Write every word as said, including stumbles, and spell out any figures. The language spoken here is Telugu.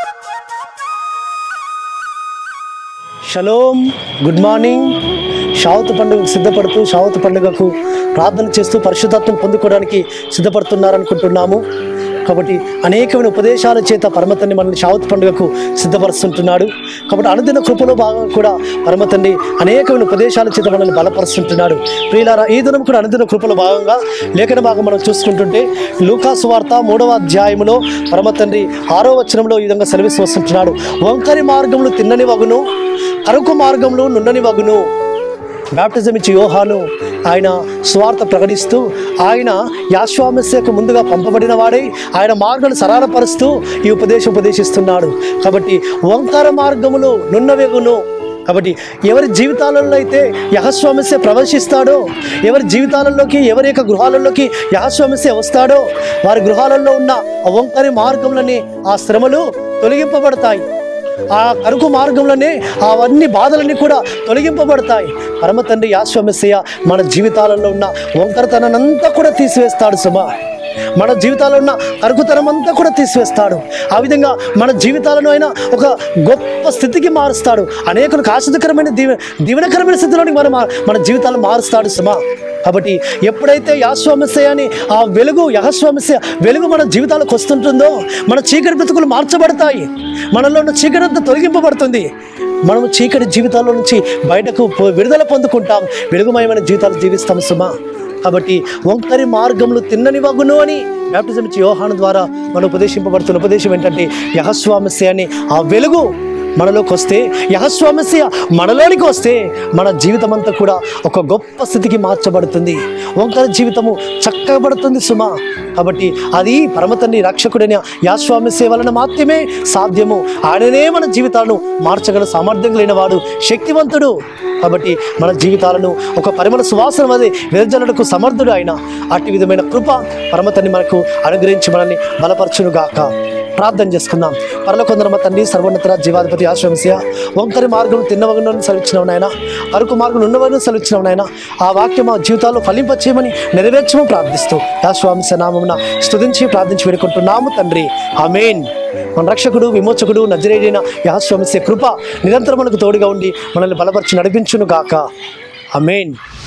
Shalom, good morning. షావతు పండుగకు సిద్ధపడుతూ షావతు పండుగకు ప్రార్థన చేస్తూ పరిశుద్ధత్వం పొందుకోవడానికి సిద్ధపడుతున్నారనుకుంటున్నాము. కాబట్టి అనేకమైన ఉపదేశాల చేత పరమతండ్రి మనల్ని షావతు పండుగకు సిద్ధపరుస్తుంటున్నాడు. కాబట్టి అనుదిన కృపలో భాగంగా కూడా పరమతండ్రి అనేకమైన ఉపదేశాల చేత మనల్ని బలపరుస్తుంటున్నాడు. ప్రియులారా, ఈ దినం కూడా అనుదిన కృపలో భాగంగా లేఖన భాగం మనం చూసుకుంటుంటే లూకా సువార్త మూడవ అధ్యాయంలో పరమతండ్రి ఆరో వచనంలో ఈ విధంగా సెలవిస్తూ వస్తుంటున్నాడు. వంకరి మార్గంలో తిన్నని వగును, అరకు మార్గంలో నున్నని వగును. బ్యాప్టిజం ఇచ్చి యోహాను ఆయన స్వార్థ ప్రకటిస్తూ ఆయన యాశ్వామెస్సకు ముందుగా పంపబడిన వాడై ఆయన మార్గాలు సరళపరుస్తూ ఈ ఉపదేశం ఉపదేశిస్తున్నాడు. కాబట్టి వంకర మార్గములు నున్నవెగును. కాబట్టి ఎవరి జీవితాలలో అయితే యెహోవామెస్సే ప్రవేశిస్తాడో, ఎవరి జీవితాలలోకి ఎవరి యొక్క గృహాలలోకి యెహోవామెస్సే వస్తాడో వారి గృహాలలో ఉన్న ఆ వంకరి మార్గములని ఆ శ్రమలు తొలగింపబడతాయి. ఆ కరుకు మార్గంలోనే అవన్నీ బాధలన్నీ కూడా తొలగింపబడతాయి. పరమ తండ్రి యెహోవామెస్సయ్య మన జీవితాలలో ఉన్న వంకరతనంతా కూడా తీసివేస్తాడు. సుమా, మన జీవితాల్లో ఉన్న కరుకుతనం అంతా కూడా తీసివేస్తాడు. ఆ విధంగా మన జీవితాలను ఆయన ఒక గొప్ప స్థితికి మారుస్తాడు. అనేకులకు ఆశ్చర్యకరమైన దీవె దీవెనకరమైన స్థితిలోనికి మన మన జీవితాలను మారుస్తాడు. సుమా, కాబట్టి ఎప్పుడైతే యెహోవామెస్సయ్య అని ఆ వెలుగు యెహోవామెస్సయ్య వెలుగు మన జీవితాలకు వస్తుంటుందో మన చీకటి బ్రతుకులు మార్చబడతాయి. మనలో ఉన్న చీకటి అంతా తొలగింపబడుతుంది. మనము చీకటి జీవితాల నుంచి బయటకు విడుదల పొందుకుంటాం, వెలుగుమయమైన జీవితాలు జీవిస్తాం. సుమా, కాబట్టి వంకరి మార్గంలో తిన్నని వగును అని బ్యాప్టిజం ఇచ్చి యోహాను ద్వారా మనం ఉపదేశింపబడుతున్న ఉపదేశం ఏంటంటే యెహోవామెస్సయ్య అని ఆ వెలుగు మనలోకి వస్తే, యెహోవామెస్సయ్య మనలోనికి వస్తే మన జీవితం అంతా కూడా ఒక గొప్ప స్థితికి మార్చబడుతుంది. వంకర జీవితము చక్కబడుతుంది. సుమా, కాబట్టి అది పరమతండ్రి రక్షకుడైన యెహోవామెస్సయ్య వలన మాత్రమే సాధ్యము. ఆయననే మన జీవితాలను మార్చగల సామర్థ్యం కలిగిన వాడు, శక్తివంతుడు. కాబట్టి మన జీవితాలను ఒక పరిమళ సువాసన వలె వెదజల్లడానికి సమర్థుడు ఆయన. అట్టి విధమైన కృప పరమతండ్రి మనకు అనుగ్రహించి మనల్ని బలపరచును గాక. ప్రార్థన చేసుకుందాం. పరలోకమందున్న తండ్రి, సర్వోన్నత జీవాధిపతి యెహోవామెస్సయ్య, వంకరి మార్గం తిన్నవగునని సెలవిచ్చినావు నాయన, అరకు మార్గం ఉన్నవని సెలవిచ్చినావు నాయన. ఆ వాక్యం మా జీవితాల్లో ఫలింపచేయమని నెరవేర్చమని ప్రార్థిస్తూ యెహోవామెస్సయ్య నామమున స్తుతించి ప్రార్థించి వేడుకుంటున్నాము తండ్రి. ఆమేన్. మన రక్షకుడు, విమోచకుడు, నజరేయుడైన యెహోవామెస్సయ్య కృప నిరంతరం మనకు తోడుగా ఉండి మనల్ని బలపరిచి నడిపించును గాక. ఆమేన్.